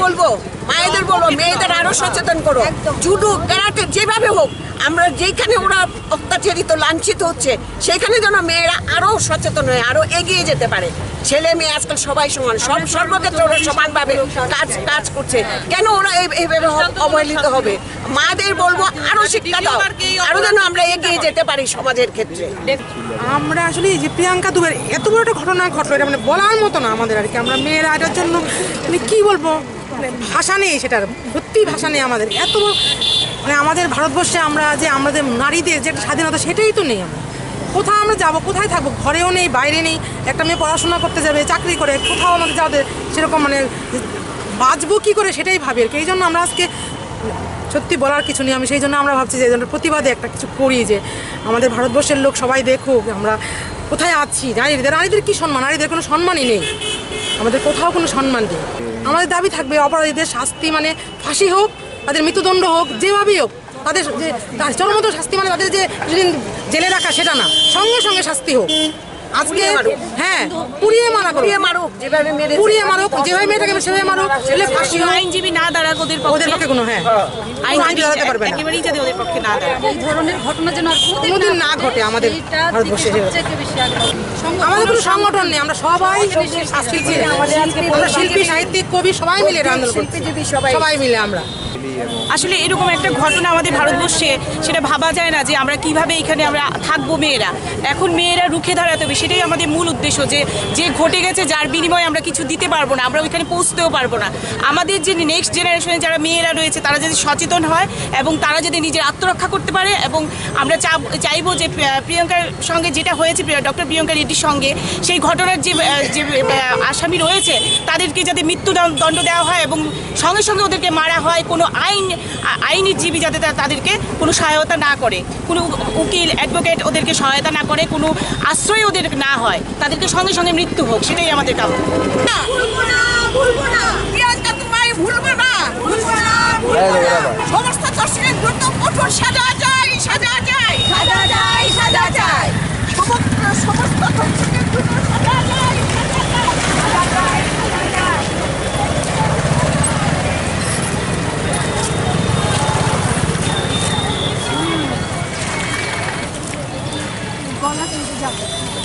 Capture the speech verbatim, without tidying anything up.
বলবো, মায়েদের বলবো, মেয়েদের আরো সচেতন করো। জুডো, ক্যারাটে, যেভাবে হোক, আমরা যেখানে ওরা অত্যাচারিত, লাঞ্ছিত হচ্ছে, সেখানে যেন মেয়েরা আরো সচেতন হয়ে আরো এগিয়ে যেতে পারে। ছেলে মেয়ে আজকাল সবাই সমান, সব সর্বক্ষেত্রে ওরা সমানভাবে কাজ কাজ করছে। কেন ওরা এইভাবে অবহেলিত হবে? মাদের বলবো আরো শিক্ষা দাও, আরো যেন আমরা এগিয়ে যেতে পারি সমাজের ক্ষেত্রে। আমরা আসলে এই যে প্রিয়াঙ্কা দুবের এত বড় একটা ঘটনা ঘটলো, এটা মানে বলার মতো না আমাদের আর কি। আমরা মেয়েরা এটার জন্য মানে কী বলবো, মানে ভাষা নেই, সেটার সত্যি ভাষা নেই আমাদের। এত মানে আমাদের ভারতবর্ষে আমরা যে আমাদের নারীদের যে একটা স্বাধীনতা, সেটাই তো নেই। আমরা কোথাও আমরা যাবো, কোথায় থাকবো, ঘরেও নেই, বাইরে নেই। একটা মেয়ে পড়াশোনা করতে যাবে, চাকরি করে, কোথাও আমাদের যাদের সেরকম মানে বাঁচবো কী করে সেটাই ভাবি আর কি। এই জন্য আমরা আজকে সত্যি বলার কিছু নেই। আমি সেই জন্য আমরা ভাবছি যে এই জন্য প্রতিবাদে একটা কিছু করি, যে আমাদের ভারতবর্ষের লোক সবাই দেখুক আমরা কোথায় আছি। নারীদের নারীদের কী সম্মান? নারীদের কোনো সম্মানই নেই, আমাদের কোথাও কোনো সম্মান নেই। আমাদের দাবি থাকবে অপরাধীদের শাস্তি মানে ফাঁসি হোক, তাদের মৃত্যুদণ্ড হোক, যেভাবেই হোক, তাদের যে চরমত শাস্তি মানে তাদের যে জেলে রাখা সেটা না, সঙ্গে সঙ্গে শাস্তি হোক। আজকে হ্যাঁ পুড়িয়ে মারা পুড়িয়ে মারুক, যেভাবে মেরে পুড়িয়ে মারুক, যেভাবে মেয়েটাকে সেভাবে মারুক, ফাঁসি আইনজীবী না দাঁড়াক ওদের ওদের পক্ষে কোনো হ্যাঁ আইনজীবী দাঁড়াতে পারবে না, একেবারেই যদি ওদের পক্ষে না দাঁড়ায়। এই ধরনের ঘটনা যেন আর কোনোদিন না ঘটে আমাদের ভারতবর্ষে। আমাদের কোনো সংগঠন নেই, আমরা সবাই আমরা শিল্পী, সাহিত্যিক, কবি সবাই মিলে আন্দোলন করছি, সবাই মিলে আমরা। আসলে এরকম একটা ঘটনা আমাদের ভারতবর্ষে, সেটা ভাবা যায় না যে আমরা কিভাবে এখানে আমরা থাকবো মেয়েরা। এখন মেয়েরা রুখে দাঁড়াতে হবে, সেটাই আমাদের মূল উদ্দেশ্য। যে যে ঘটে গেছে, যার বিনিময়ে আমরা কিছু দিতে পারবো না, আমরা ওইখানে পৌঁছতেও পারবো না। আমাদের যে নেক্সট জেনারেশনে যারা মেয়েরা রয়েছে, তারা যদি সচেতন হয় এবং তারা যদি নিজের আত্মরক্ষা করতে পারে, এবং আমরা চাইবো যে প্রিয়াঙ্কার সঙ্গে যেটা হয়েছে, ডক্টর প্রিয়াঙ্কা রেড্ডির সঙ্গে, সেই ঘটনার যে যে আসামি রয়েছে তাদেরকে যাতে মৃত্যুদণ্ড দেওয়া হয় এবং সঙ্গে সঙ্গে ওদেরকে মারা হয়। কোনো আইন আইনজীবী যাতে তাদেরকে কোনো সহায়তা না করে, কোনো উকিল, অ্যাডভোকেট ওদেরকে সহায়তা না করে, কোনো আশ্রয় ওদের না হয়, তাদেরকে সঙ্গে সঙ্গে মৃত্যু হোক, সেটাই আমাদের কাম্য। সমস্ত দোষীদের দ্রুত কঠোর সাজা চাই, সাজা চাই, সাজা চাই, সাজা চাই। সমস্ত দোষীদের দ্রুত সাজা চাই, সাজা চাই, সাজা চাই, সাজা চাই। গলা কিন্তু যাবে।